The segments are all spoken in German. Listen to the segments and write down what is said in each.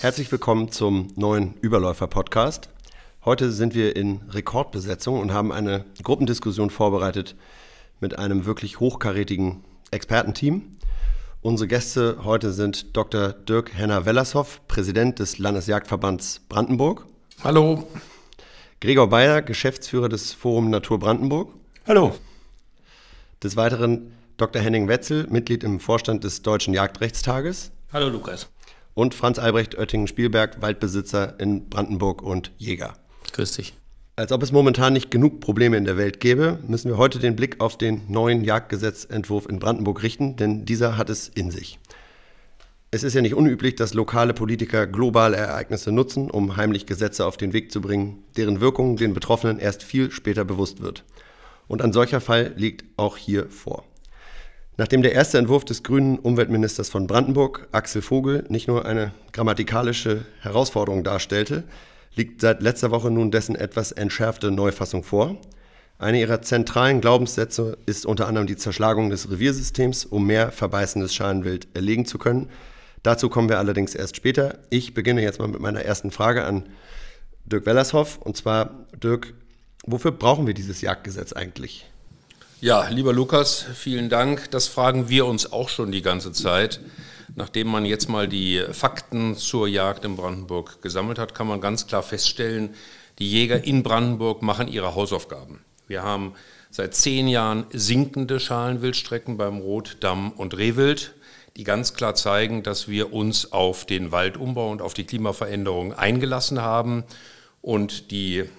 Herzlich willkommen zum neuen Überläufer-Podcast. Heute sind wir in Rekordbesetzung und haben eine Gruppendiskussion vorbereitet mit einem wirklich hochkarätigen Expertenteam. Unsere Gäste heute sind Dr. Dirk Henner-Wellershoff, Präsident des Landesjagdverbands Brandenburg. Hallo. Gregor Bayer, Geschäftsführer des Forum Natur Brandenburg. Hallo. Des Weiteren Dr. Henning Wetzel, Mitglied im Vorstand des Deutschen Jagdrechtstages. Hallo Lukas. Und Franz Albrecht Oettingen-Spielberg, Waldbesitzer in Brandenburg und Jäger. Grüß dich. Als ob es momentan nicht genug Probleme in der Welt gäbe, müssen wir heute den Blick auf den neuen Jagdgesetzentwurf in Brandenburg richten, denn dieser hat es in sich. Es ist ja nicht unüblich, dass lokale Politiker globale Ereignisse nutzen, um heimlich Gesetze auf den Weg zu bringen, deren Wirkung den Betroffenen erst viel später bewusst wird. Und ein solcher Fall liegt auch hier vor. Nachdem der erste Entwurf des grünen Umweltministers von Brandenburg, Axel Vogel, nicht nur eine grammatikalische Herausforderung darstellte, liegt seit letzter Woche nun dessen etwas entschärfte Neufassung vor. Eine ihrer zentralen Glaubenssätze ist unter anderem die Zerschlagung des Reviersystems, um mehr verbeißendes Schalenwild erlegen zu können. Dazu kommen wir allerdings erst später. Ich beginne jetzt mal mit meiner ersten Frage an Dirk Wellershoff. Und zwar, Dirk, wofür brauchen wir dieses Jagdgesetz eigentlich? Ja, lieber Lukas, vielen Dank. Das fragen wir uns auch schon die ganze Zeit. Nachdem man jetzt mal die Fakten zur Jagd in Brandenburg gesammelt hat, kann man ganz klar feststellen, die Jäger in Brandenburg machen ihre Hausaufgaben. Wir haben seit 10 Jahren sinkende Schalenwildstrecken beim Rot-, Damm- und Rehwild, die ganz klar zeigen, dass wir uns auf den Waldumbau und auf die Klimaveränderung eingelassen haben und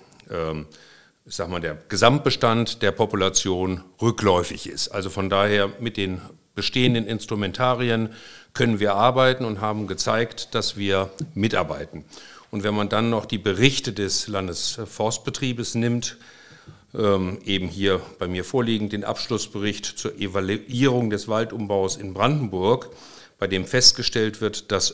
der Gesamtbestand der Population rückläufig ist. Also von daher mit den bestehenden Instrumentarien können wir arbeiten und haben gezeigt, dass wir mitarbeiten. Und wenn man dann noch die Berichte des Landesforstbetriebes nimmt, eben hier bei mir vorliegend den Abschlussbericht zur Evaluierung des Waldumbaus in Brandenburg, bei dem festgestellt wird, dass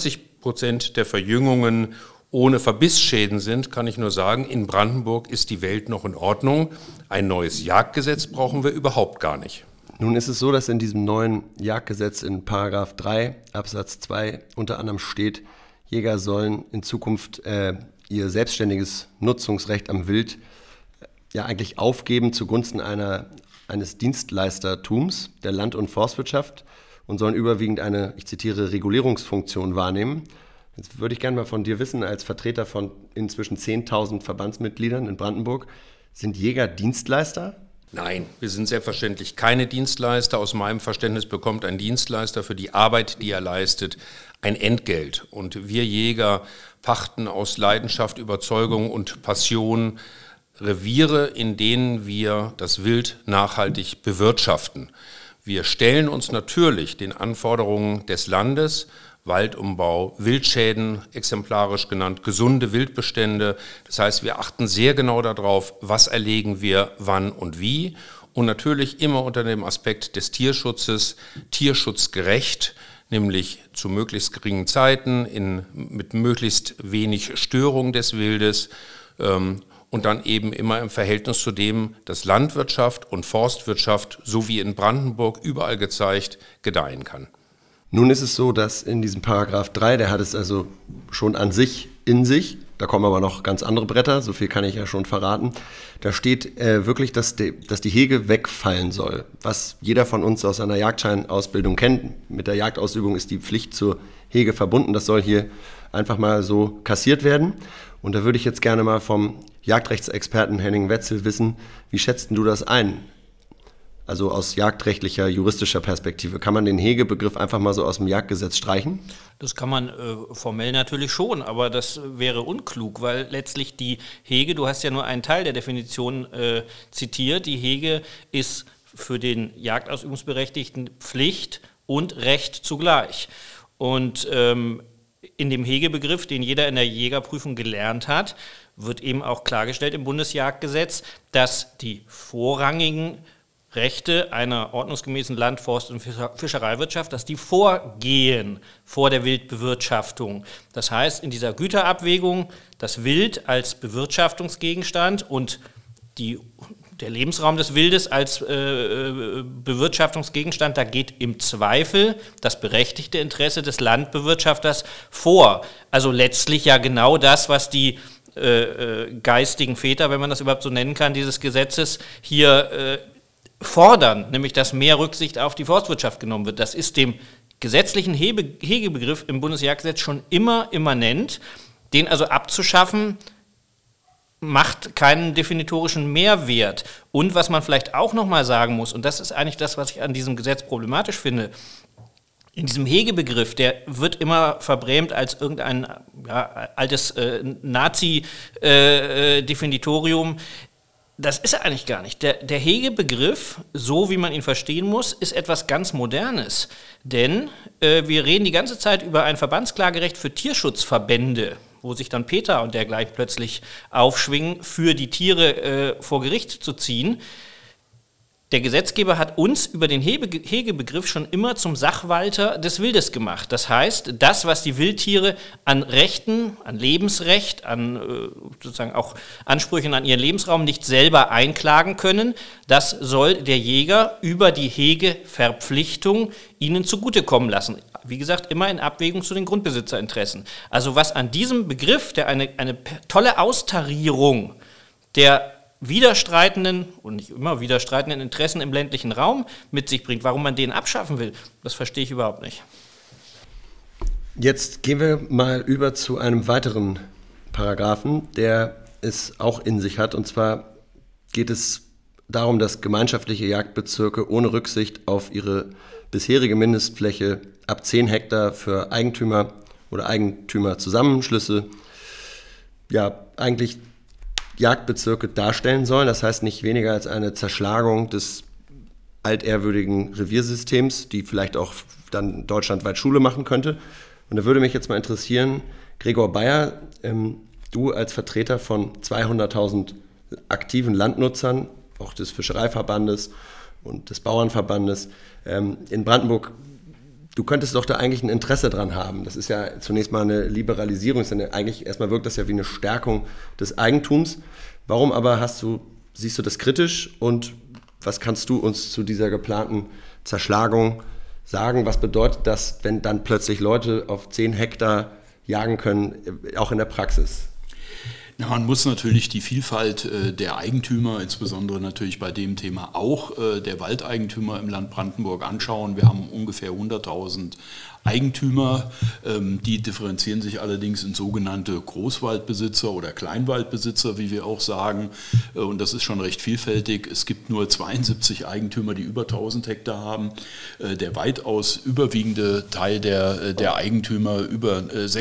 90% der Verjüngungen ohne Verbissschäden sind, kann ich nur sagen, in Brandenburg ist die Welt noch in Ordnung. Ein neues Jagdgesetz brauchen wir überhaupt gar nicht. Nun ist es so, dass in diesem neuen Jagdgesetz in Paragraph 3 Absatz 2 unter anderem steht, Jäger sollen in Zukunft ihr selbstständiges Nutzungsrecht am Wild eigentlich aufgeben zugunsten eines Dienstleistertums der Land- und Forstwirtschaft und sollen überwiegend eine, ich zitiere, Regulierungsfunktion wahrnehmen. Jetzt würde ich gerne mal von dir wissen, als Vertreter von inzwischen 10.000 Verbandsmitgliedern in Brandenburg, sind Jäger Dienstleister? Nein, wir sind selbstverständlich keine Dienstleister. Aus meinem Verständnis bekommt ein Dienstleister für die Arbeit, die er leistet, ein Entgelt. Und wir Jäger pachten aus Leidenschaft, Überzeugung und Passion Reviere, in denen wir das Wild nachhaltig bewirtschaften. Wir stellen uns natürlich den Anforderungen des Landes, Waldumbau, Wildschäden, exemplarisch genannt, gesunde Wildbestände. Das heißt, wir achten sehr genau darauf, was erlegen wir, wann und wie. Und natürlich immer unter dem Aspekt des Tierschutzes, tierschutzgerecht, nämlich zu möglichst geringen Zeiten, mit möglichst wenig Störung des Wildes und dann eben immer im Verhältnis zu dem, dass Landwirtschaft und Forstwirtschaft, so wie in Brandenburg überall gezeigt, gedeihen kann. Nun ist es so, dass in diesem Paragraph 3, der hat es also schon an sich in sich, da kommen aber noch ganz andere Bretter, so viel kann ich ja schon verraten, da steht wirklich, dass die Hege wegfallen soll, was jeder von uns aus einer Jagdscheinausbildung kennt. Mit der Jagdausübung ist die Pflicht zur Hege verbunden, das soll hier einfach mal so kassiert werden. Und da würde ich jetzt gerne mal vom Jagdrechtsexperten Henning Wetzel wissen, wie schätzt du das ein? Also aus jagdrechtlicher, juristischer Perspektive. Kann man den Hegebegriff einfach mal so aus dem Jagdgesetz streichen? Das kann man formell natürlich schon, aber das wäre unklug, weil letztlich die Hege, du hast ja nur einen Teil der Definition zitiert, die Hege ist für den Jagdausübungsberechtigten Pflicht und Recht zugleich. Und in dem Hegebegriff, den jeder in der Jägerprüfung gelernt hat, wird eben auch klargestellt im Bundesjagdgesetz, dass die vorrangigen Rechte einer ordnungsgemäßen Land-, Forst- und Fischereiwirtschaft, dass die vorgehen vor der Wildbewirtschaftung. Das heißt, in dieser Güterabwägung das Wild als Bewirtschaftungsgegenstand und der Lebensraum des Wildes als Bewirtschaftungsgegenstand, da geht im Zweifel das berechtigte Interesse des Landbewirtschafters vor. Also letztlich ja genau das, was die geistigen Väter, wenn man das überhaupt so nennen kann, dieses Gesetzes hier fordern, nämlich dass mehr Rücksicht auf die Forstwirtschaft genommen wird. Das ist dem gesetzlichen Hegebegriff im Bundesjagdgesetz schon immer immanent. Den also abzuschaffen, macht keinen definitorischen Mehrwert. Und was man vielleicht auch nochmal sagen muss, und das ist eigentlich das, was ich an diesem Gesetz problematisch finde, in diesem Hegebegriff, der wird immer verbrämt als irgendein altes Nazi-Definitorium. Das ist er eigentlich gar nicht. Der Hegebegriff, so wie man ihn verstehen muss, ist etwas ganz Modernes. Denn wir reden die ganze Zeit über ein Verbandsklagerecht für Tierschutzverbände, wo sich dann Peter und dergleichen plötzlich aufschwingen, für die Tiere vor Gericht zu ziehen. Der Gesetzgeber hat uns über den Hegebegriff schon immer zum Sachwalter des Wildes gemacht. Das heißt, das, was die Wildtiere an Rechten, an Lebensrecht, an sozusagen auch Ansprüchen an ihren Lebensraum nicht selber einklagen können, das soll der Jäger über die Hegeverpflichtung ihnen zugutekommen lassen. Wie gesagt, immer in Abwägung zu den Grundbesitzerinteressen. Also was an diesem Begriff, der eine tolle Austarierung der widerstreitenden und nicht immer widerstreitenden Interessen im ländlichen Raum mit sich bringt, warum man den abschaffen will, das verstehe ich überhaupt nicht. Jetzt gehen wir mal über zu einem weiteren Paragraphen, der es auch in sich hat. Und zwar geht es darum, dass gemeinschaftliche Jagdbezirke ohne Rücksicht auf ihre bisherige Mindestfläche ab 10 Hektar für Eigentümer oder Eigentümerzusammenschlüsse eigentlich Jagdbezirke darstellen sollen. Das heißt nicht weniger als eine Zerschlagung des altehrwürdigen Reviersystems, die vielleicht auch dann deutschlandweit Schule machen könnte. Und da würde mich jetzt mal interessieren, Gregor Bayer, du als Vertreter von 200.000 aktiven Landnutzern, auch des Fischereiverbandes und des Bauernverbandes in Brandenburg, du könntest doch da eigentlich ein Interesse dran haben. Das ist ja zunächst mal eine Liberalisierung, eigentlich erstmal wirkt das ja wie eine Stärkung des Eigentums. Warum aber siehst du das kritisch und was kannst du uns zu dieser geplanten Zerschlagung sagen? Was bedeutet das, wenn dann plötzlich Leute auf 10 Hektar jagen können, auch in der Praxis? Ja, man muss natürlich die Vielfalt der Eigentümer, insbesondere natürlich bei dem Thema auch der Waldeigentümer im Land Brandenburg anschauen. Wir haben ungefähr 100.000 Eigentümer, die differenzieren sich allerdings in sogenannte Großwaldbesitzer oder Kleinwaldbesitzer, wie wir auch sagen. Und das ist schon recht vielfältig. Es gibt nur 72 Eigentümer, die über 1000 Hektar haben. Der weitaus überwiegende Teil der Eigentümer, über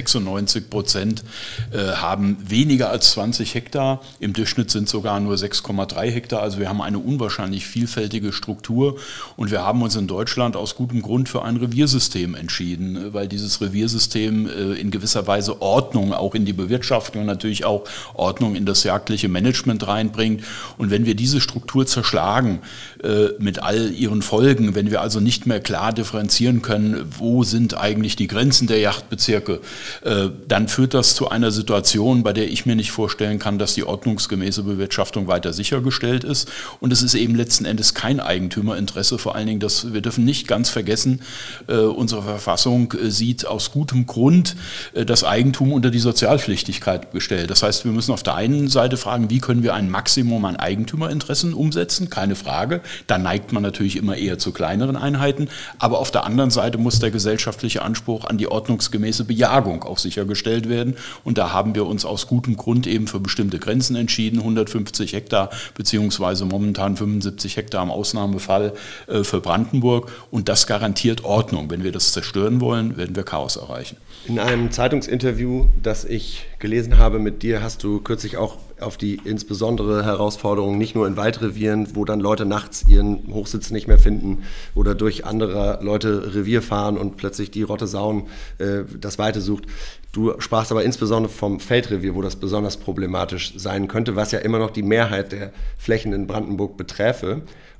96%, haben weniger als 20 Hektar. Im Durchschnitt sind sogar nur 6,3 Hektar. Also wir haben eine unwahrscheinlich vielfältige Struktur. Und wir haben uns in Deutschland aus gutem Grund für ein Reviersystem entschieden, weil dieses Reviersystem in gewisser Weise Ordnung auch in die Bewirtschaftung und natürlich auch Ordnung in das jagdliche Management reinbringt. Und wenn wir diese Struktur zerschlagen mit all ihren Folgen, wenn wir also nicht mehr klar differenzieren können, wo sind eigentlich die Grenzen der Jagdbezirke, dann führt das zu einer Situation, bei der ich mir nicht vorstellen kann, dass die ordnungsgemäße Bewirtschaftung weiter sichergestellt ist. Und es ist eben letzten Endes kein Eigentümerinteresse, vor allen Dingen, wir dürfen nicht ganz vergessen, unsere Verfassung sieht aus gutem Grund das Eigentum unter die Sozialpflichtigkeit gestellt. Das heißt, wir müssen auf der einen Seite fragen, wie können wir ein Maximum an Eigentümerinteressen umsetzen? Keine Frage. Da neigt man natürlich immer eher zu kleineren Einheiten. Aber auf der anderen Seite muss der gesellschaftliche Anspruch an die ordnungsgemäße Bejagung auch sichergestellt werden. Und da haben wir uns aus gutem Grund eben für bestimmte Grenzen entschieden. 150 Hektar beziehungsweise momentan 75 Hektar im Ausnahmefall für Brandenburg. Und das garantiert Ordnung. Wenn wir das zerstören wollen, werden wir Chaos erreichen. In einem Zeitungsinterview, das ich gelesen habe mit dir, hast du kürzlich auch auf die insbesondere Herausforderungen nicht nur in Waldrevieren, wo dann Leute nachts ihren Hochsitz nicht mehr finden oder durch andere Leute Revier fahren und plötzlich die Rotte Sauen das Weite sucht. Du sprachst aber insbesondere vom Feldrevier, wo das besonders problematisch sein könnte, was ja immer noch die Mehrheit der Flächen in Brandenburg beträfe.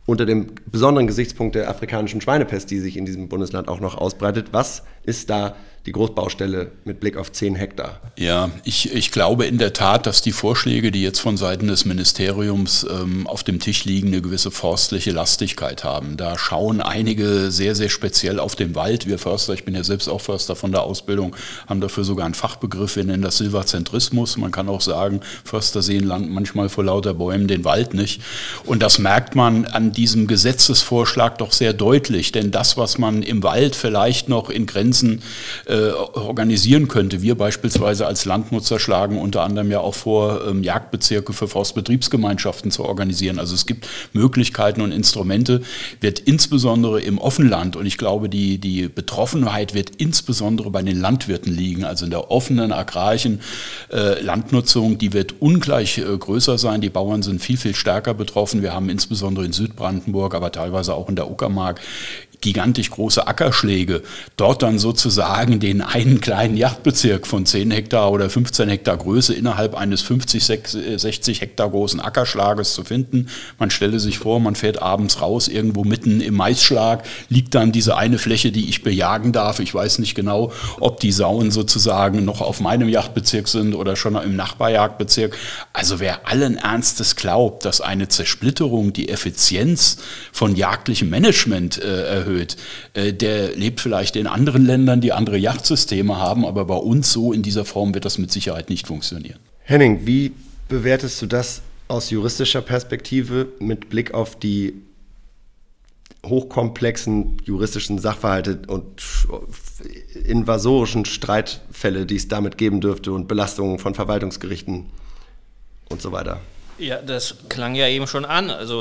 unter dem besonderen Gesichtspunkt der afrikanischen Schweinepest, die sich in diesem Bundesland auch noch ausbreitet. Was ist da die Großbaustelle mit Blick auf 10 Hektar? Ja, ich glaube in der Tat, dass die Vorschläge, die jetzt von Seiten des Ministeriums auf dem Tisch liegen, eine gewisse forstliche Lastigkeit haben. Da schauen einige sehr, sehr speziell auf den Wald. Wir Förster, ich bin ja selbst auch Förster von der Ausbildung, haben dafür sogar einen Fachbegriff, wir nennen das Silvazentrismus. Man kann auch sagen, Förster sehen manchmal vor lauter Bäumen den Wald nicht. Und das merkt man an diesem Gesetzesvorschlag doch sehr deutlich, denn das, was man im Wald vielleicht noch in Grenzen organisieren könnte. Wir beispielsweise als Landnutzer schlagen unter anderem ja auch vor, Jagdbezirke für Forstbetriebsgemeinschaften zu organisieren. Also es gibt Möglichkeiten und Instrumente, wird insbesondere im Offenland, und ich glaube, die Betroffenheit wird insbesondere bei den Landwirten liegen, also in der offenen agrarischen Landnutzung, die wird ungleich größer sein. Die Bauern sind viel, viel stärker betroffen. Wir haben insbesondere in Südbrandenburg, aber teilweise auch in der Uckermark gigantisch große Ackerschläge, dort dann sozusagen den einen kleinen Jagdbezirk von 10 Hektar oder 15 Hektar Größe innerhalb eines 50, 60 Hektar großen Ackerschlages zu finden. Man stelle sich vor, man fährt abends raus, irgendwo mitten im Maisschlag liegt dann diese eine Fläche, die ich bejagen darf. Ich weiß nicht genau, ob die Sauen sozusagen noch auf meinem Jagdbezirk sind oder schon im Nachbarjagdbezirk. Also wer allen Ernstes glaubt, dass eine Zersplitterung die Effizienz von jagdlichem Management erhöht, der lebt vielleicht in anderen Ländern, die andere Jagdsysteme haben, aber bei uns so in dieser Form wird das mit Sicherheit nicht funktionieren. Henning, wie bewertest du das aus juristischer Perspektive mit Blick auf die hochkomplexen juristischen Sachverhalte und invasorischen Streitfälle, die es damit geben dürfte und Belastungen von Verwaltungsgerichten und so weiter? Ja, das klang ja eben schon an. Also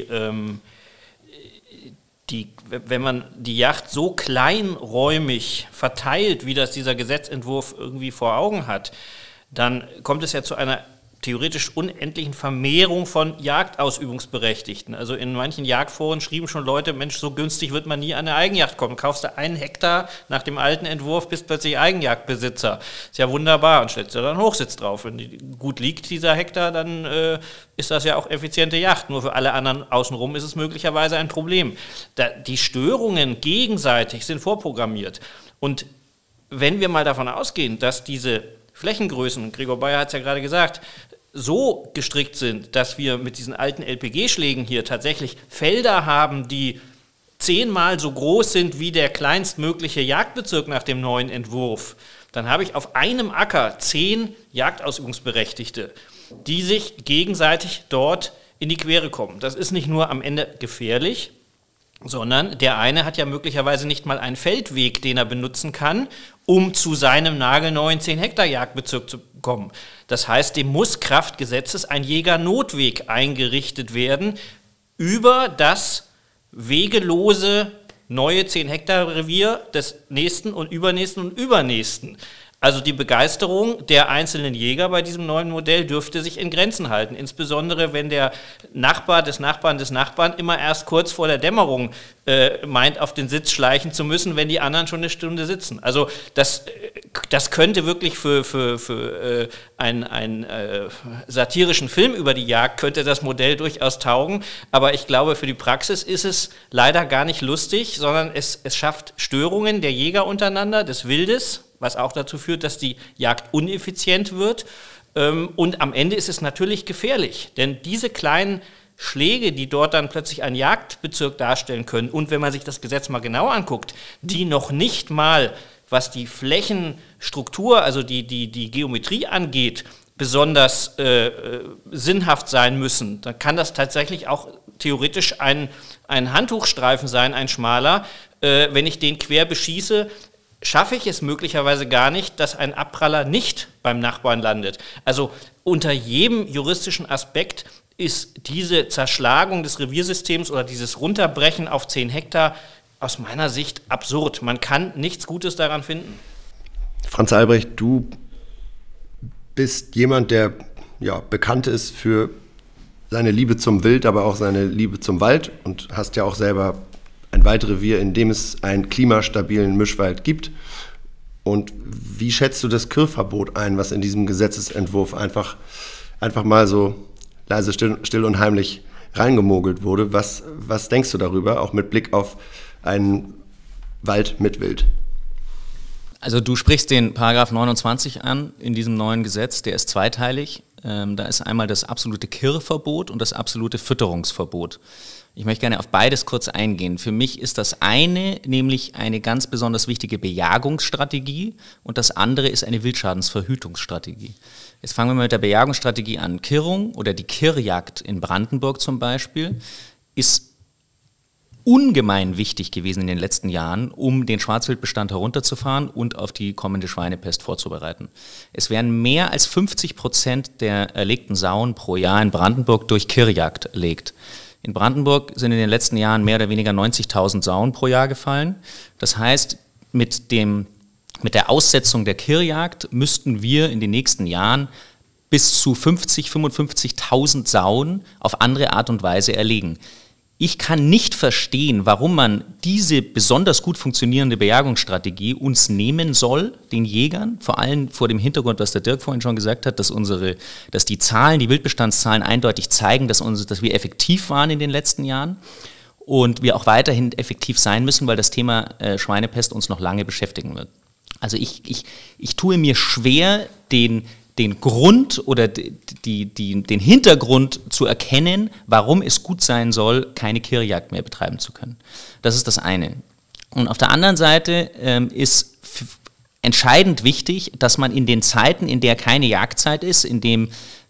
wenn man die Jagd so kleinräumig verteilt, wie das dieser Gesetzentwurf irgendwie vor Augen hat, dann kommt es ja zu einer theoretisch unendlichen Vermehrung von Jagdausübungsberechtigten. Also in manchen Jagdforen schrieben schon Leute, Mensch, so günstig wird man nie an eine Eigenjagd kommen. Kaufst du 1 Hektar nach dem alten Entwurf, bist plötzlich Eigenjagdbesitzer. Ist ja wunderbar und stellst du dann Hochsitz drauf. Wenn die gut liegt, dieser Hektar, dann ist das ja auch effiziente Jagd. Nur für alle anderen außenrum ist es möglicherweise ein Problem. Die Störungen gegenseitig sind vorprogrammiert. Und wenn wir mal davon ausgehen, dass diese Flächengrößen, Gregor Bayer hat es ja gerade gesagt, so gestrickt sind, dass wir mit diesen alten LPG-Schlägen hier tatsächlich Felder haben, die 10-mal so groß sind wie der kleinstmögliche Jagdbezirk nach dem neuen Entwurf, dann habe ich auf einem Acker 10 Jagdausübungsberechtigte, die sich gegenseitig dort in die Quere kommen. Das ist nicht nur am Ende gefährlich, sondern der eine hat ja möglicherweise nicht mal einen Feldweg, den er benutzen kann, um zu seinem nagelneuen 10-Hektar-Jagdbezirk zu kommen. Das heißt, dem muss Kraft Gesetzes ein Jägernotweg eingerichtet werden über das wegelose neue 10-Hektar-Revier des nächsten und übernächsten. Also die Begeisterung der einzelnen Jäger bei diesem neuen Modell dürfte sich in Grenzen halten, insbesondere wenn der Nachbar des Nachbarn immer erst kurz vor der Dämmerung meint, auf den Sitz schleichen zu müssen, wenn die anderen schon eine Stunde sitzen. Also das könnte wirklich für einen satirischen Film über die Jagd könnte das Modell durchaus taugen, aber ich glaube, für die Praxis ist es leider gar nicht lustig, sondern es schafft Störungen der Jäger untereinander, des Wildes, was auch dazu führt, dass die Jagd uneffizient wird. Und am Ende ist es natürlich gefährlich, denn diese kleinen Schläge, die dort dann plötzlich einen Jagdbezirk darstellen können, und wenn man sich das Gesetz mal genau anguckt, die noch nicht mal, was die Flächenstruktur, also die Geometrie angeht, besonders sinnhaft sein müssen, dann kann das tatsächlich auch theoretisch ein Handtuchstreifen sein, ein schmaler. Wenn ich den quer beschieße, schaffe ich es möglicherweise gar nicht, dass ein Abpraller nicht beim Nachbarn landet. Also unter jedem juristischen Aspekt ist diese Zerschlagung des Reviersystems oder dieses Runterbrechen auf 10 Hektar aus meiner Sicht absurd. Man kann nichts Gutes daran finden. Franz Albrecht, du bist jemand, der ja bekannt ist für seine Liebe zum Wild, aber auch seine Liebe zum Wald und hast ja auch selber ein Waldrevier, in dem es einen klimastabilen Mischwald gibt. Und wie schätzt du das Kürverbot ein, was in diesem Gesetzesentwurf einfach mal so leise, still und heimlich reingemogelt wurde. Was denkst du darüber, auch mit Blick auf einen Wald mit Wild? Also du sprichst den Paragraph 29 an in diesem neuen Gesetz, der ist zweiteilig. Da ist einmal das absolute Kirrverbot und das absolute Fütterungsverbot. Ich möchte gerne auf beides kurz eingehen. Für mich ist das eine nämlich eine ganz besonders wichtige Bejagungsstrategie und das andere ist eine Wildschadensverhütungsstrategie. Jetzt fangen wir mal mit der Bejagungsstrategie an. Kirrung oder die Kirrjagd in Brandenburg zum Beispiel ist ungemein wichtig gewesen in den letzten Jahren, um den Schwarzwildbestand herunterzufahren und auf die kommende Schweinepest vorzubereiten. Es werden mehr als 50% der erlegten Sauen pro Jahr in Brandenburg durch Kirrjagd erlegt. In Brandenburg sind in den letzten Jahren mehr oder weniger 90.000 Sauen pro Jahr gefallen. Das heißt, mit der Aussetzung der Kirrjagd müssten wir in den nächsten Jahren bis zu 55.000 Sauen auf andere Art und Weise erlegen. Ich kann nicht verstehen, warum man diese besonders gut funktionierende Bejagungsstrategie uns nehmen soll, den Jägern, vor allem vor dem Hintergrund, was der Dirk vorhin schon gesagt hat, dass die Zahlen, die Wildbestandszahlen eindeutig zeigen, dass wir effektiv waren in den letzten Jahren und wir auch weiterhin effektiv sein müssen, weil das Thema Schweinepest uns noch lange beschäftigen wird. Also ich tue mir schwer, den Grund oder den Hintergrund zu erkennen, warum es gut sein soll, keine Kirrjagd mehr betreiben zu können. Das ist das eine. Und auf der anderen Seite ist entscheidend wichtig, dass man in den Zeiten, in der keine Jagdzeit ist, in dem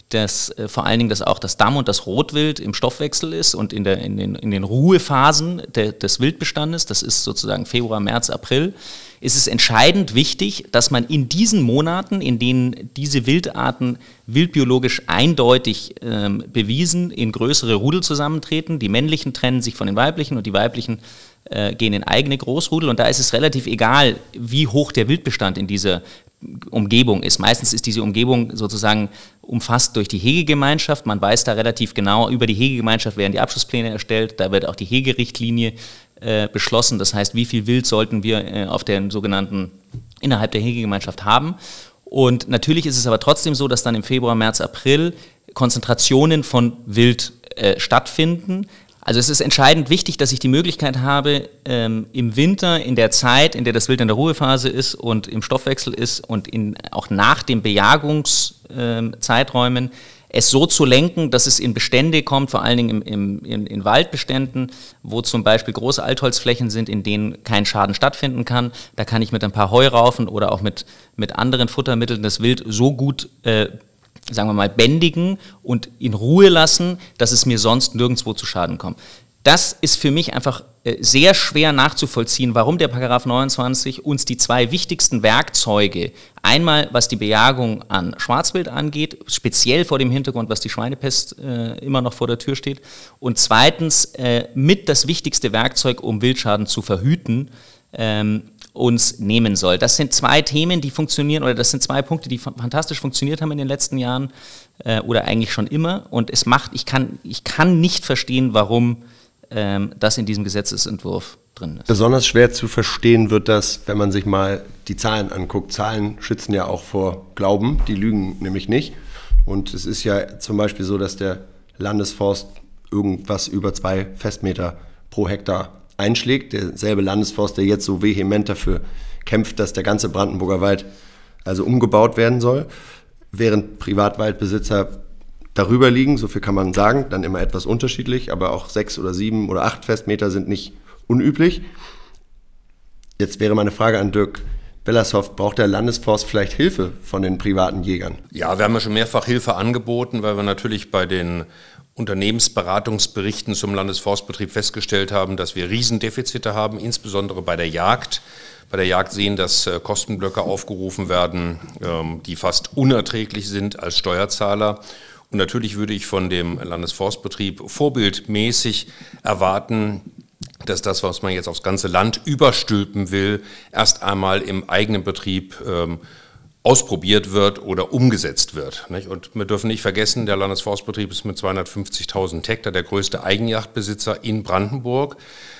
vor allen Dingen auch das Damm- und das Rotwild im Stoffwechsel ist und in den Ruhephasen des Wildbestandes, das ist sozusagen Februar, März, April, ist es entscheidend wichtig, dass man in diesen Monaten, in denen diese Wildarten wildbiologisch eindeutig bewiesen in größere Rudel zusammentreten, die männlichen trennen sich von den weiblichen und die weiblichen gehen in eigene Großrudel und da ist es relativ egal, wie hoch der Wildbestand in dieser Umgebung ist. Meistens ist diese Umgebung sozusagen umfasst durch die Hegegemeinschaft. Man weiß da relativ genau, über die Hegegemeinschaft werden die Abschlusspläne erstellt, da wird auch die Hegerichtlinie beschlossen. Das heißt, wie viel Wild sollten wir auf der sogenannten innerhalb der Hegegemeinschaft haben. Und natürlich ist es aber trotzdem so, dass dann im Februar, März, April Konzentrationen von Wild stattfinden. Also es ist entscheidend wichtig, dass ich die Möglichkeit habe, im Winter, in der Zeit, in der das Wild in der Ruhephase ist und im Stoffwechsel ist und auch nach den Bejagungszeiträumen, es so zu lenken, dass es in Bestände kommt, vor allen Dingen in Waldbeständen, wo zum Beispiel große Altholzflächen sind, in denen kein Schaden stattfinden kann. Da kann ich mit ein paar Heuraufen oder auch mit anderen Futtermitteln das Wild so gut sagen wir mal, bändigen und in Ruhe lassen, dass es mir sonst nirgendwo zu Schaden kommt. Das ist für mich einfach sehr schwer nachzuvollziehen, warum der Paragraph 29 uns die zwei wichtigsten Werkzeuge, einmal was die Bejagung an Schwarzwild angeht, speziell vor dem Hintergrund, was die Schweinepest immer noch vor der Tür steht, und zweitens mit das wichtigste Werkzeug, um Wildschaden zu verhüten, uns nehmen soll. Das sind zwei Themen, die funktionieren, oder das sind zwei Punkte, die fantastisch funktioniert haben in den letzten Jahren oder eigentlich schon immer. Und ich kann nicht verstehen, warum das in diesem Gesetzesentwurf drin ist. Besonders schwer zu verstehen wird das, wenn man sich mal die Zahlen anguckt. Zahlen schützen ja auch vor Glauben, die lügen nämlich nicht. Und es ist ja zum Beispiel so, dass der Landesforst irgendwas über 2 Festmeter pro Hektar einschlägt. Derselbe Landesforst, der jetzt so vehement dafür kämpft, dass der ganze Brandenburger Wald also umgebaut werden soll, während Privatwaldbesitzer darüber liegen, so viel kann man sagen, dann immer etwas unterschiedlich, aber auch 6 oder 7 oder 8 Festmeter sind nicht unüblich. Jetzt wäre meine Frage an Dirk Wellershoff, braucht der Landesforst vielleicht Hilfe von den privaten Jägern? Ja, wir haben ja schon mehrfach Hilfe angeboten, weil wir natürlich bei den Unternehmensberatungsberichten zum Landesforstbetrieb festgestellt haben, dass wir Riesendefizite haben, insbesondere bei der Jagd. Bei der Jagd sehen, dass Kostenblöcke aufgerufen werden, die fast unerträglich sind als Steuerzahler. Und natürlich würde ich von dem Landesforstbetrieb vorbildmäßig erwarten, dass das, was man jetzt aufs ganze Land überstülpen will, erst einmal im eigenen Betrieb ausprobiert wird oder umgesetzt wird. Und wir dürfen nicht vergessen, der Landesforstbetrieb ist mit 250.000 Hektar der größte Eigenjagdbesitzer in Brandenburg.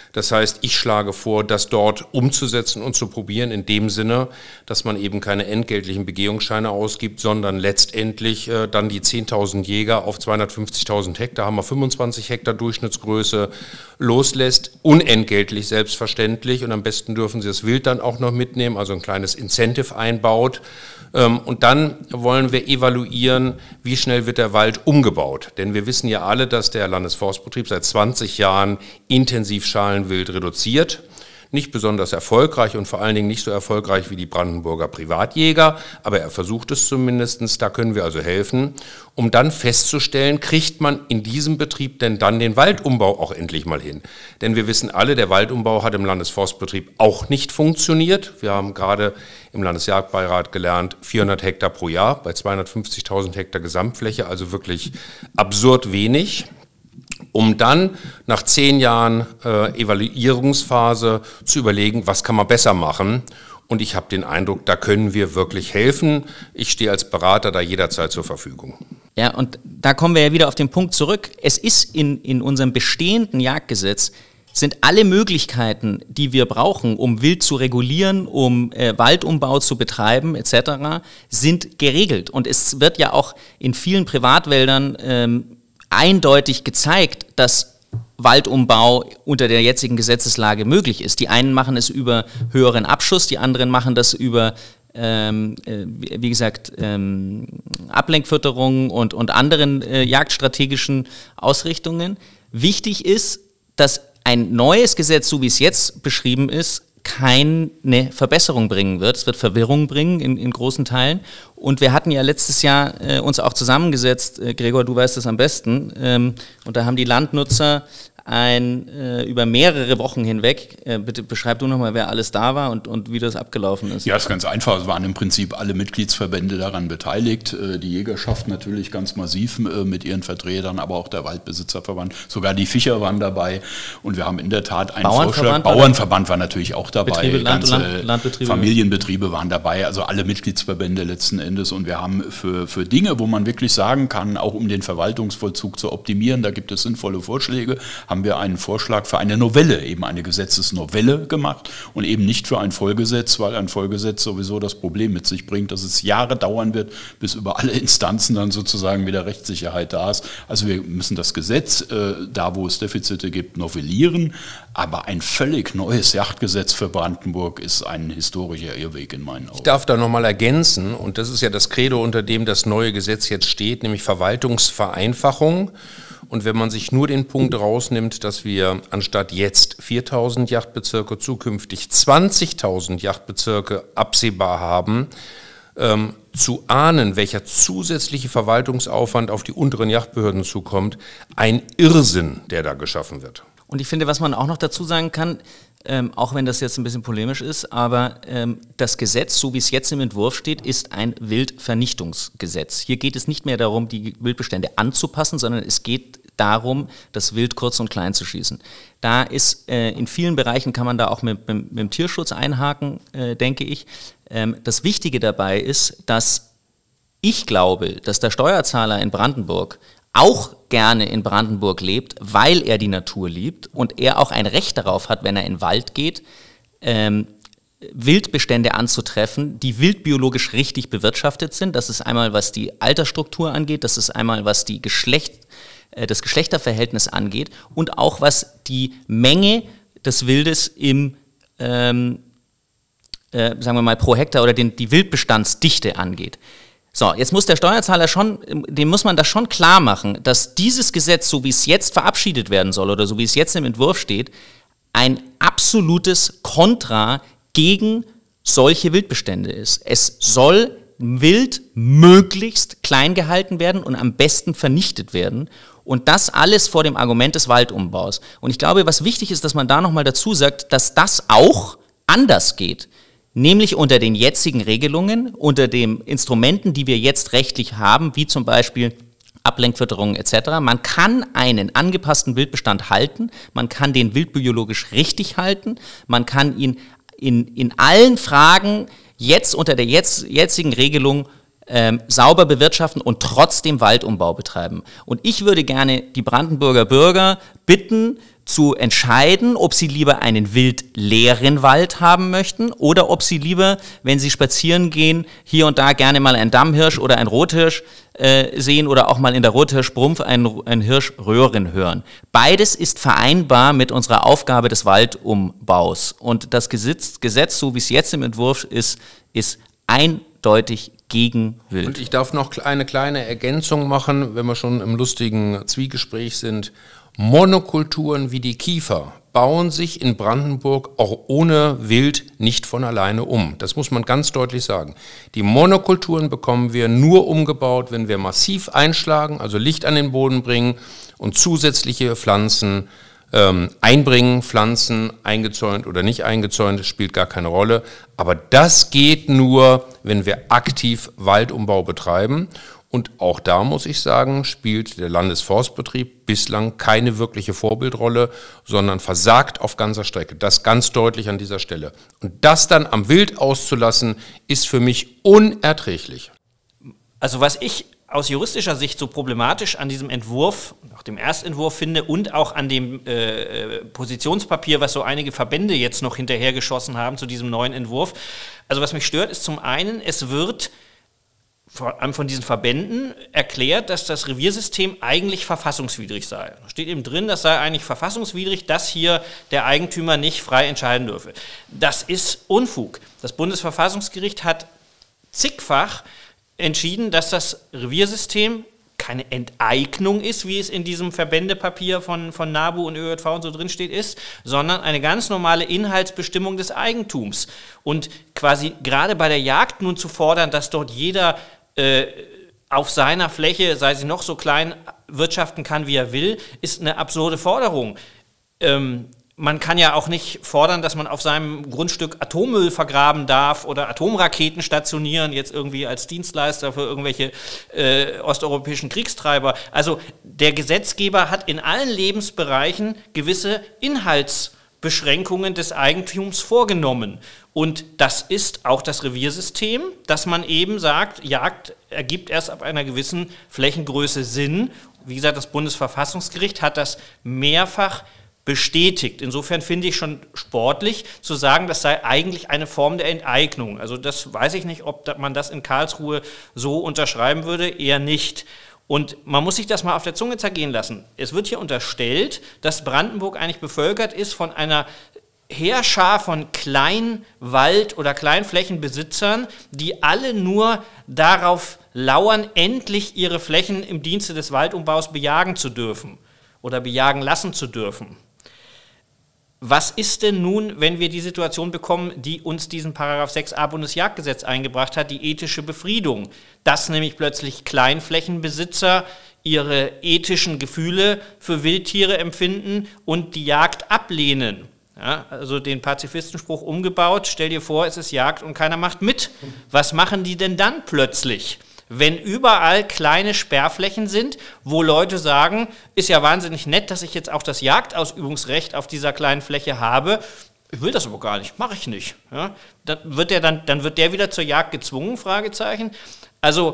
Das heißt, ich schlage vor, das dort umzusetzen und zu probieren, in dem Sinne, dass man eben keine entgeltlichen Begehungsscheine ausgibt, sondern letztendlich dann die 10.000 Jäger auf 250.000 Hektar, haben wir 25 Hektar Durchschnittsgröße, loslässt, unentgeltlich selbstverständlich, und am besten dürfen Sie das Wild dann auch noch mitnehmen, also ein kleines Incentive einbaut. Und dann wollen wir evaluieren, wie schnell wird der Wald umgebaut. Denn wir wissen ja alle, dass der Landesforstbetrieb seit 20 Jahren intensiv Schalenwild reduziert. Nicht besonders erfolgreich und vor allen Dingen nicht so erfolgreich wie die Brandenburger Privatjäger, aber er versucht es zumindest, da können wir also helfen, um dann festzustellen, kriegt man in diesem Betrieb denn dann den Waldumbau auch endlich mal hin. Denn wir wissen alle, der Waldumbau hat im Landesforstbetrieb auch nicht funktioniert. Wir haben gerade im Landesjagdbeirat gelernt, 400 Hektar pro Jahr bei 250.000 Hektar Gesamtfläche, also wirklich absurd wenig. Um dann nach 10 Jahren Evaluierungsphase zu überlegen, was kann man besser machen. Und ich habe den Eindruck, da können wir wirklich helfen. Ich stehe als Berater da jederzeit zur Verfügung. Ja, und da kommen wir ja wieder auf den Punkt zurück. Es ist in unserem bestehenden Jagdgesetz, sind alle Möglichkeiten, die wir brauchen, um Wild zu regulieren, um Waldumbau zu betreiben etc., sind geregelt. Und es wird ja auch in vielen Privatwäldern eindeutig gezeigt, dass Waldumbau unter der jetzigen Gesetzeslage möglich ist. Die einen machen es über höheren Abschuss, die anderen machen das über, wie gesagt, Ablenkfütterung und anderen jagdstrategischen Ausrichtungen. Wichtig ist, dass ein neues Gesetz, so wie es jetzt beschrieben ist, keine Verbesserung bringen wird. Es wird Verwirrung bringen in großen Teilen. Und wir hatten ja letztes Jahr uns auch zusammengesetzt, Gregor, du weißt das am besten, und da haben die Landnutzer über mehrere Wochen hinweg, bitte beschreib du nochmal, wer alles da war und wie das abgelaufen ist. Ja, ist ganz einfach. Es waren im Prinzip alle Mitgliedsverbände daran beteiligt. Die Jägerschaft natürlich ganz massiv mit ihren Vertretern, aber auch der Waldbesitzerverband. Sogar die Fischer waren dabei. Und wir haben in der Tat einen Vorschlag. Bauernverband war natürlich auch dabei. Betriebe, Landbetriebe. Familienbetriebe waren dabei. Also alle Mitgliedsverbände letzten Endes. Und wir haben für Dinge, wo man wirklich sagen kann, auch um den Verwaltungsvollzug zu optimieren, da gibt es sinnvolle Vorschläge, haben wir einen Vorschlag für eine Novelle, eben eine Gesetzesnovelle gemacht und eben nicht für ein Vollgesetz, weil ein Vollgesetz sowieso das Problem mit sich bringt, dass es Jahre dauern wird, bis über alle Instanzen dann sozusagen wieder Rechtssicherheit da ist. Also wir müssen das Gesetz, da wo es Defizite gibt, novellieren, aber ein völlig neues Jagdgesetz für Brandenburg ist ein historischer Irrweg in meinen Augen. Ich darf da nochmal ergänzen, und das ist ja das Credo, unter dem das neue Gesetz jetzt steht, nämlich Verwaltungsvereinfachung. Und wenn man sich nur den Punkt rausnimmt, dass wir anstatt jetzt 4.000 Jagdbezirke zukünftig 20.000 Jagdbezirke absehbar haben, zu ahnen, welcher zusätzliche Verwaltungsaufwand auf die unteren Jagdbehörden zukommt, ein Irrsinn, der da geschaffen wird. Und ich finde, was man auch noch dazu sagen kann, auch wenn das jetzt ein bisschen polemisch ist, aber das Gesetz, so wie es jetzt im Entwurf steht, ist ein Wildvernichtungsgesetz. Hier geht es nicht mehr darum, die Wildbestände anzupassen, sondern es geht darum, das Wild kurz und klein zu schießen. Da ist in vielen Bereichen, kann man da auch mit dem Tierschutz einhaken, denke ich. Das Wichtige dabei ist, dass ich glaube, dass der Steuerzahler in Brandenburg auch gerne in Brandenburg lebt, weil er die Natur liebt und er auch ein Recht darauf hat, wenn er in den Wald geht, Wildbestände anzutreffen, die wildbiologisch richtig bewirtschaftet sind. Das ist einmal, was die Altersstruktur angeht, das ist einmal, was die das Geschlechterverhältnis angeht und auch was die Menge des Wildes im, sagen wir mal, pro Hektar oder die Wildbestandsdichte angeht. So, jetzt muss der Steuerzahler dem muss man das schon klar machen, dass dieses Gesetz, so wie es jetzt verabschiedet werden soll oder so wie es jetzt im Entwurf steht, ein absolutes Kontra gegen solche Wildbestände ist. Es soll Wild möglichst klein gehalten werden und am besten vernichtet werden. Und das alles vor dem Argument des Waldumbaus. Und ich glaube, was wichtig ist, dass man da nochmal dazu sagt, dass das auch anders geht. Nämlich unter den jetzigen Regelungen, unter den Instrumenten, die wir jetzt rechtlich haben, wie zum Beispiel Ablenkfütterung etc. Man kann einen angepassten Wildbestand halten, man kann den wildbiologisch richtig halten, man kann ihn in allen Fragen jetzt unter der jetzigen Regelung sauber bewirtschaften und trotzdem Waldumbau betreiben. Und ich würde gerne die Brandenburger Bürger bitten, zu entscheiden, ob sie lieber einen wildleeren Wald haben möchten oder ob sie lieber, wenn sie spazieren gehen, hier und da gerne mal einen Dammhirsch oder einen Rothirsch sehen oder auch mal in der Rothirschbrumpf einen Hirschröhren hören. Beides ist vereinbar mit unserer Aufgabe des Waldumbaus. Und das Gesetz, so wie es jetzt im Entwurf ist eindeutig gegen Wild. Und ich darf noch eine kleine Ergänzung machen, wenn wir schon im lustigen Zwiegespräch sind. Monokulturen wie die Kiefer bauen sich in Brandenburg auch ohne Wild nicht von alleine um. Das muss man ganz deutlich sagen. Die Monokulturen bekommen wir nur umgebaut, wenn wir massiv einschlagen, also Licht an den Boden bringen und zusätzliche Pflanzen einbringen, Pflanzen eingezäunt oder nicht eingezäunt, das spielt gar keine Rolle. Aber das geht nur, wenn wir aktiv Waldumbau betreiben. Und auch da muss ich sagen, spielt der Landesforstbetrieb bislang keine wirkliche Vorbildrolle, sondern versagt auf ganzer Strecke. Das ganz deutlich an dieser Stelle. Und das dann am Wild auszulassen, ist für mich unerträglich. Also was ich aus juristischer Sicht so problematisch an diesem Entwurf, auch dem Erstentwurf finde und auch an dem Positionspapier, was so einige Verbände jetzt noch hinterhergeschossen haben zu diesem neuen Entwurf. Also was mich stört, ist zum einen, es wird vor allem von diesen Verbänden erklärt, dass das Reviersystem eigentlich verfassungswidrig sei. Da steht eben drin, das sei eigentlich verfassungswidrig, dass hier der Eigentümer nicht frei entscheiden dürfe. Das ist Unfug. Das Bundesverfassungsgericht hat zigfach entschieden, dass das Reviersystem keine Enteignung ist, wie es in diesem Verbändepapier von NABU und ÖJV und so drin steht, sondern eine ganz normale Inhaltsbestimmung des Eigentums. Und quasi gerade bei der Jagd nun zu fordern, dass dort jeder auf seiner Fläche, sei sie noch so klein, wirtschaften kann, wie er will, ist eine absurde Forderung. Man kann ja auch nicht fordern, dass man auf seinem Grundstück Atommüll vergraben darf oder Atomraketen stationieren, jetzt irgendwie als Dienstleister für irgendwelche osteuropäischen Kriegstreiber. Also der Gesetzgeber hat in allen Lebensbereichen gewisse Inhaltsbeschränkungen des Eigentums vorgenommen. Und das ist auch das Reviersystem, dass man eben sagt, Jagd ergibt erst ab einer gewissen Flächengröße Sinn. Wie gesagt, das Bundesverfassungsgericht hat das mehrfach bestätigt. Insofern finde ich schon sportlich zu sagen, das sei eigentlich eine Form der Enteignung. Also das weiß ich nicht, ob man das in Karlsruhe so unterschreiben würde, eher nicht. Und man muss sich das mal auf der Zunge zergehen lassen. Es wird hier unterstellt, dass Brandenburg eigentlich bevölkert ist von einer Heerschar von Kleinwald- oder Kleinflächenbesitzern, die alle nur darauf lauern, endlich ihre Flächen im Dienste des Waldumbaus bejagen zu dürfen oder bejagen lassen zu dürfen. Was ist denn nun, wenn wir die Situation bekommen, die uns diesen Paragraph 6a Bundesjagdgesetz eingebracht hat, die ethische Befriedung, dass nämlich plötzlich Kleinflächenbesitzer ihre ethischen Gefühle für Wildtiere empfinden und die Jagd ablehnen? Ja, also den Pazifistenspruch umgebaut, stell dir vor, es ist Jagd und keiner macht mit. Was machen die denn dann plötzlich? Wenn überall kleine Sperrflächen sind, wo Leute sagen, ist ja wahnsinnig nett, dass ich jetzt auch das Jagdausübungsrecht auf dieser kleinen Fläche habe, ich will das aber gar nicht, mache ich nicht. Ja, dann wird der wieder zur Jagd gezwungen, Fragezeichen. Also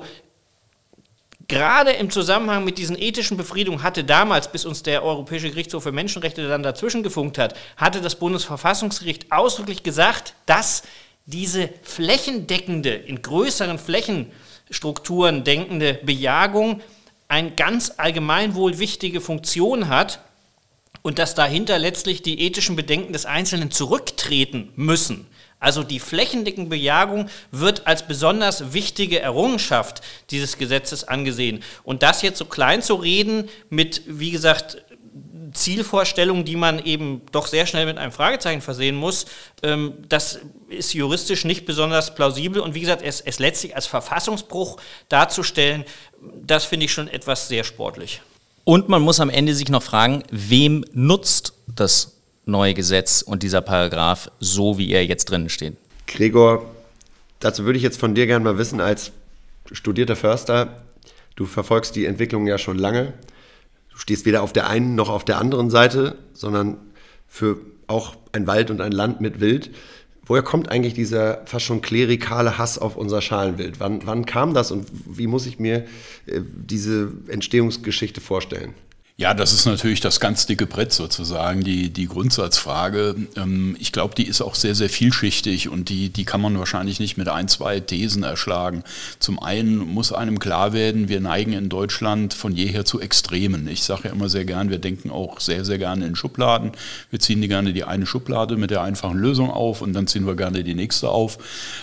gerade im Zusammenhang mit diesen ethischen Befriedungen hatte damals, bis uns der Europäische Gerichtshof für Menschenrechte dann dazwischen gefunkt hat, hatte das Bundesverfassungsgericht ausdrücklich gesagt, dass diese flächendeckende, in größeren Flächenstrukturen denkende Bejagung eine ganz allgemein wohl wichtige Funktion hat und dass dahinter letztlich die ethischen Bedenken des Einzelnen zurücktreten müssen. Also die flächendeckende Bejagung wird als besonders wichtige Errungenschaft dieses Gesetzes angesehen. Und das jetzt so klein zu reden mit, wie gesagt, Zielvorstellungen, die man eben doch sehr schnell mit einem Fragezeichen versehen muss, das ist juristisch nicht besonders plausibel. Und wie gesagt, es letztlich als Verfassungsbruch darzustellen, das finde ich schon etwas sehr sportlich. Und man muss am Ende sich noch fragen, wem nutzt das neue Gesetz und dieser Paragraph so, wie er jetzt drinnen steht? Gregor, dazu würde ich jetzt von dir gerne mal wissen, als studierter Förster, du verfolgst die Entwicklung ja schon lange. Du stehst weder auf der einen noch auf der anderen Seite, sondern für auch ein Wald und ein Land mit Wild. Woher kommt eigentlich dieser fast schon klerikale Hass auf unser Schalenwild? Wann kam das und wie muss ich mir diese Entstehungsgeschichte vorstellen? Ja, das ist natürlich das ganz dicke Brett sozusagen, die Grundsatzfrage. Ich glaube, die ist auch sehr, sehr vielschichtig und die kann man wahrscheinlich nicht mit 1, 2 Thesen erschlagen. Zum einen muss einem klar werden, wir neigen in Deutschland von jeher zu Extremen. Ich sage ja immer sehr gern, wir denken auch sehr, sehr gerne in Schubladen. Wir ziehen gerne die eine Schublade mit der einfachen Lösung auf und dann ziehen wir gerne die nächste auf.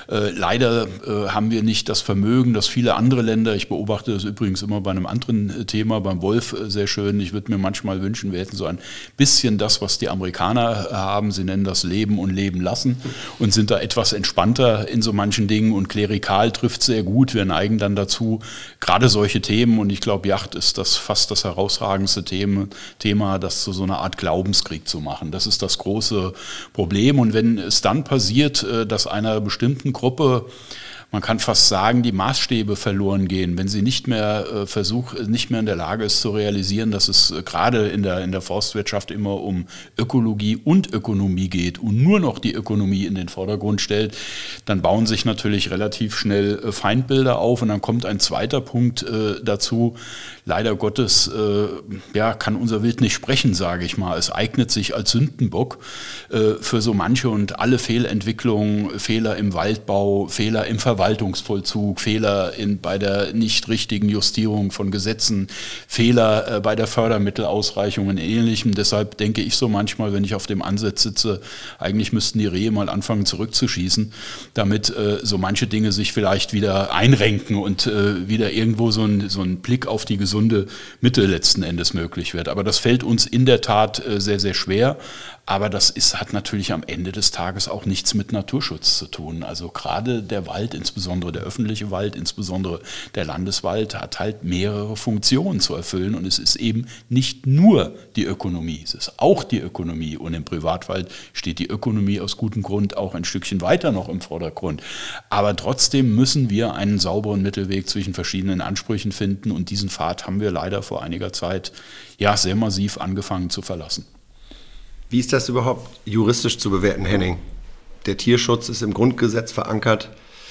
Leider haben wir nicht das Vermögen, dass viele andere Länder, ich beobachte das übrigens immer bei einem anderen Thema, beim Wolf sehr schön. Ich würde mir manchmal wünschen, wir hätten so ein bisschen das, was die Amerikaner haben. Sie nennen das Leben und Leben lassen und sind da etwas entspannter in so manchen Dingen und klerikal trifft sehr gut. Wir neigen dann dazu, gerade solche Themen, und ich glaube, Yacht ist das fast das herausragendste Thema, das zu so einer Art Glaubenskrieg zu machen. Das ist das große Problem. Und wenn es dann passiert, dass einer bestimmten Gruppe, man kann fast sagen, die Maßstäbe verloren gehen, wenn sie nicht mehr nicht mehr in der Lage ist zu realisieren, dass es gerade in der Forstwirtschaft immer um Ökologie und Ökonomie geht und nur noch die Ökonomie in den Vordergrund stellt, dann bauen sich natürlich relativ schnell Feindbilder auf und dann kommt ein zweiter Punkt dazu. Leider Gottes kann unser Wild nicht sprechen, sage ich mal. Es eignet sich als Sündenbock für so manche und alle Fehlentwicklungen, Fehler im Waldbau, Fehler im Verwaltungsvollzug, Fehler bei der nicht richtigen Justierung von Gesetzen, Fehler bei der Fördermittelausreichung und Ähnlichem. Deshalb denke ich so manchmal, wenn ich auf dem Ansatz sitze, eigentlich müssten die Rehe mal anfangen zurückzuschießen, damit so manche Dinge sich vielleicht wieder einrenken und wieder irgendwo so ein Blick auf die gesunde Mitte letzten Endes möglich wird. Aber das fällt uns in der Tat sehr, sehr schwer. Aber das hat natürlich am Ende des Tages auch nichts mit Naturschutz zu tun. Also gerade der Wald, insbesondere der öffentliche Wald, insbesondere der Landeswald, hat halt mehrere Funktionen zu erfüllen. Und es ist eben nicht nur die Ökonomie, es ist auch die Ökonomie. Und im Privatwald steht die Ökonomie aus gutem Grund auch ein Stückchen weiter noch im Vordergrund. Aber trotzdem müssen wir einen sauberen Mittelweg zwischen verschiedenen Ansprüchen finden. Und diesen Pfad haben wir leider vor einiger Zeit sehr massiv angefangen zu verlassen. Wie ist das überhaupt juristisch zu bewerten, Henning? Der Tierschutz ist im Grundgesetz verankert,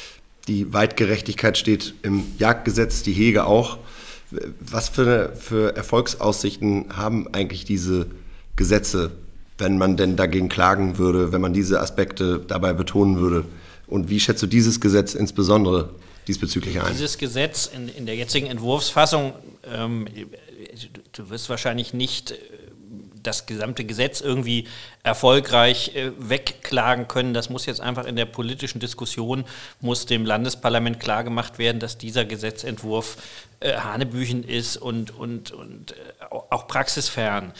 die Weitgerechtigkeit steht im Jagdgesetz, die Hege auch. Was für Erfolgsaussichten haben eigentlich diese Gesetze, wenn man denn dagegen klagen würde, wenn man diese Aspekte dabei betonen würde? Und wie schätzt du dieses Gesetz insbesondere diesbezüglich ein? Dieses Gesetz in der jetzigen Entwurfsfassung, du wirst wahrscheinlich nicht das gesamte Gesetz irgendwie erfolgreich wegklagen können. Das muss jetzt einfach in der politischen Diskussion, muss dem Landesparlament klargemacht werden, dass dieser Gesetzentwurf hanebüchen ist und auch praxisfern.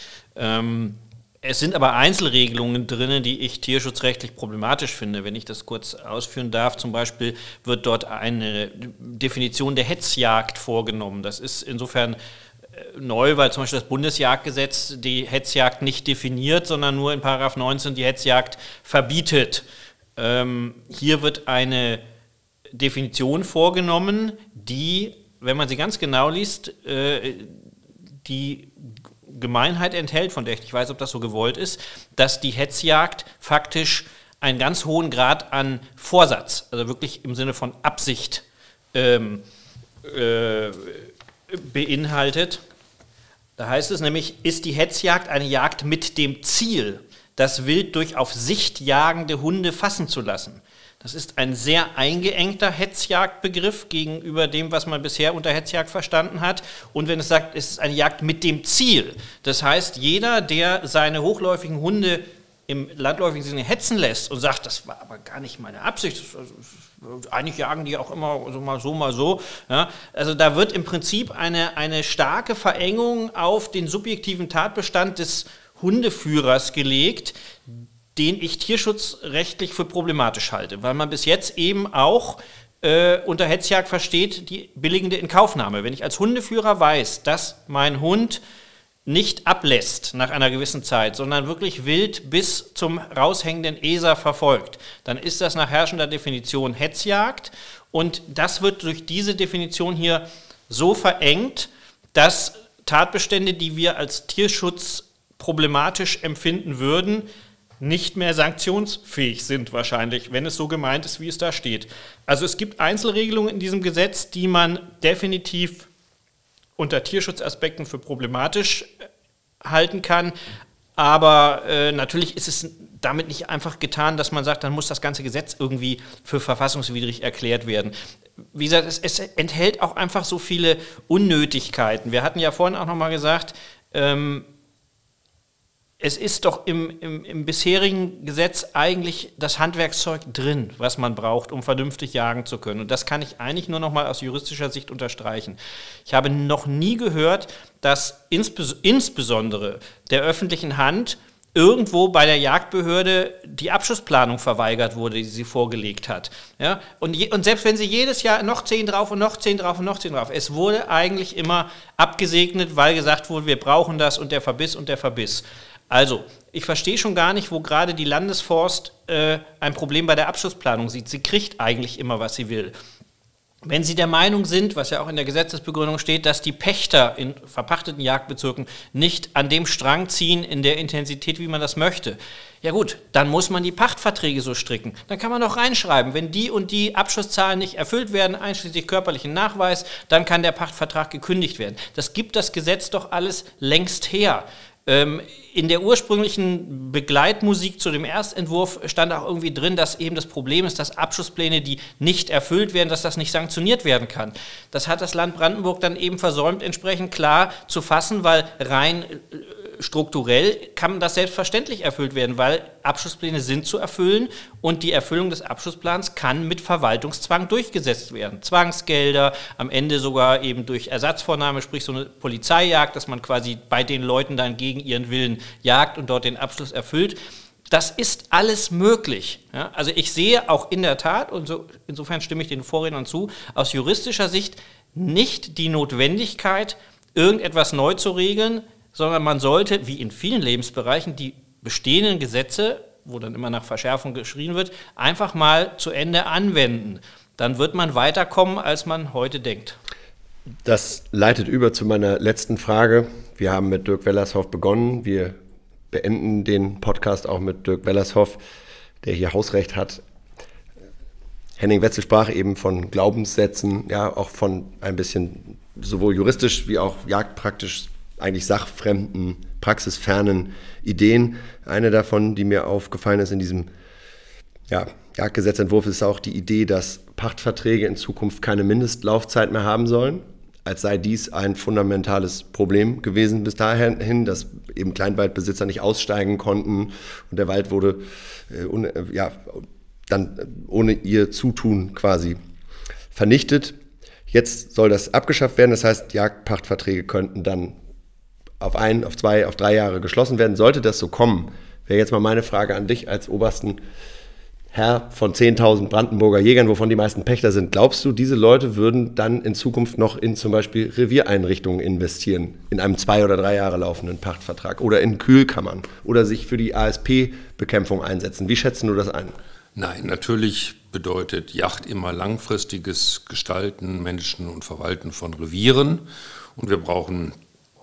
Es sind aber Einzelregelungen drin, die ich tierschutzrechtlich problematisch finde. Wenn ich das kurz ausführen darf, zum Beispiel wird dort eine Definition der Hetzjagd vorgenommen. Das ist insofern neu, weil zum Beispiel das Bundesjagdgesetz die Hetzjagd nicht definiert, sondern nur in § 19 die Hetzjagd verbietet. Hier wird eine Definition vorgenommen, die, wenn man sie ganz genau liest, die Gemeinheit enthält, von der ich nicht weiß, ob das so gewollt ist, dass die Hetzjagd faktisch einen ganz hohen Grad an Vorsatz, also wirklich im Sinne von Absicht, beinhaltet. Da heißt es nämlich, ist die Hetzjagd eine Jagd mit dem Ziel, das Wild durch auf Sicht jagende Hunde fassen zu lassen. Das ist ein sehr eingeengter Hetzjagdbegriff gegenüber dem, was man bisher unter Hetzjagd verstanden hat. Und wenn es sagt, es ist eine Jagd mit dem Ziel, das heißt, jeder, der seine hochläufigen Hunde im landläufigen Sinne hetzen lässt und sagt, das war aber gar nicht meine Absicht, eigentlich jagen die auch immer so mal so. Ja. Also da wird im Prinzip eine starke Verengung auf den subjektiven Tatbestand des Hundeführers gelegt, den ich tierschutzrechtlich für problematisch halte, weil man bis jetzt eben auch unter Hetzjagd versteht die billigende Inkaufnahme. Wenn ich als Hundeführer weiß, dass mein Hund nicht ablässt nach einer gewissen Zeit, sondern wirklich wild bis zum raushängenden Eser verfolgt, dann ist das nach herrschender Definition Hetzjagd und das wird durch diese Definition hier so verengt, dass Tatbestände, die wir als Tierschutz problematisch empfinden würden, nicht mehr sanktionsfähig sind wahrscheinlich, wenn es so gemeint ist, wie es da steht. Also es gibt Einzelregelungen in diesem Gesetz, die man definitiv unter Tierschutzaspekten für problematisch halten kann. Aber natürlich ist es damit nicht einfach getan, dass man sagt, dann muss das ganze Gesetz irgendwie für verfassungswidrig erklärt werden. Wie gesagt, es enthält auch einfach so viele Unnötigkeiten. Wir hatten ja vorhin auch nochmal gesagt, es ist doch im bisherigen Gesetz eigentlich das Handwerkszeug drin, was man braucht, um vernünftig jagen zu können. Und das kann ich eigentlich nur noch mal aus juristischer Sicht unterstreichen. Ich habe noch nie gehört, dass insbesondere der öffentlichen Hand irgendwo bei der Jagdbehörde die Abschussplanung verweigert wurde, die sie vorgelegt hat. Ja? Und selbst wenn sie jedes Jahr noch 10 drauf und noch 10 drauf und noch 10 drauf, es wurde eigentlich immer abgesegnet, weil gesagt wurde, wir brauchen das und der Verbiss und der Verbiss. Also, ich verstehe schon gar nicht, wo gerade die Landesforst ein Problem bei der Abschussplanung sieht. Sie kriegt eigentlich immer, was sie will. Wenn Sie der Meinung sind, was ja auch in der Gesetzesbegründung steht, dass die Pächter in verpachteten Jagdbezirken nicht an dem Strang ziehen in der Intensität, wie man das möchte, ja gut, dann muss man die Pachtverträge so stricken. Dann kann man doch reinschreiben, wenn die und die Abschusszahlen nicht erfüllt werden, einschließlich körperlichen Nachweis, dann kann der Pachtvertrag gekündigt werden. Das gibt das Gesetz doch alles längst her. In der ursprünglichen Begleitmusik zu dem Erstentwurf stand auch irgendwie drin, dass eben das Problem ist, dass Abschusspläne, die nicht erfüllt werden, dass das nicht sanktioniert werden kann. Das hat das Land Brandenburg dann eben versäumt, entsprechend klar zu fassen, weil rein strukturell kann das selbstverständlich erfüllt werden, weil Abschusspläne sind zu erfüllen und die Erfüllung des Abschussplans kann mit Verwaltungszwang durchgesetzt werden. Zwangsgelder, am Ende sogar eben durch Ersatzvornahme, sprich so eine Polizeijagd, dass man quasi bei den Leuten dann gegen ihren Willen jagt und dort den Abschluss erfüllt. Das ist alles möglich. Ja? Also ich sehe auch in der Tat, und so, insofern stimme ich den Vorrednern zu, aus juristischer Sicht nicht die Notwendigkeit, irgendetwas neu zu regeln, sondern man sollte, wie in vielen Lebensbereichen, die bestehenden Gesetze, wo dann immer nach Verschärfung geschrien wird, einfach mal zu Ende anwenden. Dann wird man weiterkommen, als man heute denkt. Das leitet über zu meiner letzten Frage. Wir haben mit Dirk Wellershoff begonnen. Wir beenden den Podcast auch mit Dirk Wellershoff, der hier Hausrecht hat. Henning Wetzel sprach eben von Glaubenssätzen, ja, auch von ein bisschen sowohl juristisch wie auch jagdpraktisch eigentlich sachfremden, praxisfernen Ideen. Eine davon, die mir aufgefallen ist in diesem Jagdgesetzentwurf, ist auch die Idee, dass Pachtverträge in Zukunft keine Mindestlaufzeit mehr haben sollen, als sei dies ein fundamentales Problem gewesen bis dahin, dass eben Kleinwaldbesitzer nicht aussteigen konnten und der Wald wurde dann ohne ihr Zutun quasi vernichtet. Jetzt soll das abgeschafft werden, das heißt, Jagdpachtverträge könnten dann auf 1, auf 2, auf 3 Jahre geschlossen werden. Sollte das so kommen, wäre jetzt mal meine Frage an dich als obersten Herr von 10.000 Brandenburger Jägern, wovon die meisten Pächter sind. Glaubst du, diese Leute würden dann in Zukunft noch in zum Beispiel Reviereinrichtungen investieren, in einem 2 oder 3 Jahre laufenden Pachtvertrag oder in Kühlkammern oder sich für die ASP-Bekämpfung einsetzen? Wie schätzen du das ein? Nein, natürlich bedeutet Jagd immer langfristiges Gestalten, Managen und Verwalten von Revieren. Und wir brauchen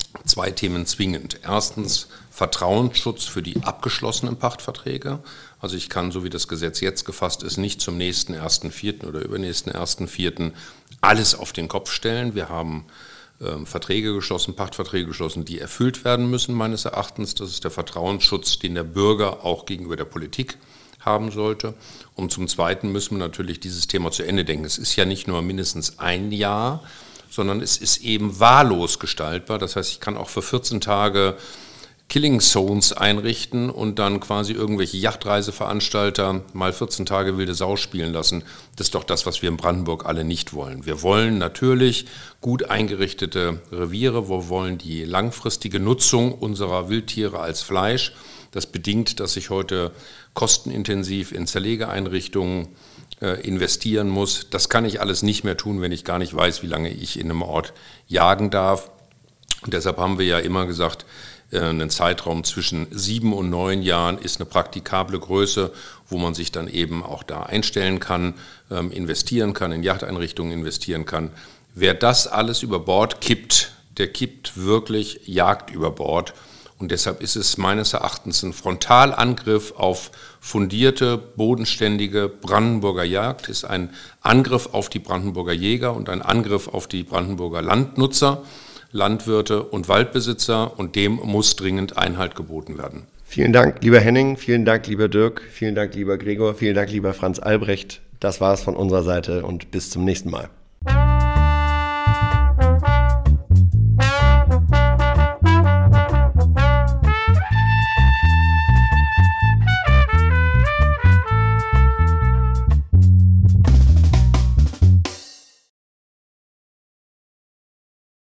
2 Themen zwingend. Erstens Vertrauensschutz für die abgeschlossenen Pachtverträge. Also ich kann, so wie das Gesetz jetzt gefasst ist, nicht zum nächsten 1.4. oder übernächsten 1.4. alles auf den Kopf stellen. Wir haben Verträge geschlossen, Pachtverträge geschlossen, die erfüllt werden müssen, meines Erachtens. Das ist der Vertrauensschutz, den der Bürger auch gegenüber der Politik haben sollte. Und zum Zweiten müssen wir natürlich dieses Thema zu Ende denken. Es ist ja nicht nur mindestens 1 Jahr, sondern es ist eben wahllos gestaltbar. Das heißt, ich kann auch für 14 Tage Killing Zones einrichten und dann quasi irgendwelche Yachtreiseveranstalter mal 14 Tage wilde Sau spielen lassen. Das ist doch das, was wir in Brandenburg alle nicht wollen. Wir wollen natürlich gut eingerichtete Reviere, wir wollen die langfristige Nutzung unserer Wildtiere als Fleisch. Das bedingt, dass ich heute kostenintensiv in Zerlegeeinrichtungen investieren muss. Das kann ich alles nicht mehr tun, wenn ich gar nicht weiß, wie lange ich in einem Ort jagen darf. Und deshalb haben wir ja immer gesagt, ein Zeitraum zwischen 7 und 9 Jahren ist eine praktikable Größe, wo man sich dann eben auch da einstellen kann, investieren kann, in Yachteinrichtungen investieren kann. Wer das alles über Bord kippt, der kippt wirklich Jagd über Bord. Und deshalb ist es meines Erachtens ein Frontalangriff auf fundierte, bodenständige Brandenburger Jagd, ist ein Angriff auf die Brandenburger Jäger und ein Angriff auf die Brandenburger Landnutzer. Landwirte und Waldbesitzer, und dem muss dringend Einhalt geboten werden. Vielen Dank, lieber Henning, vielen Dank, lieber Dirk, vielen Dank, lieber Gregor, vielen Dank, lieber Franz Albrecht. Das war es von unserer Seite und bis zum nächsten Mal.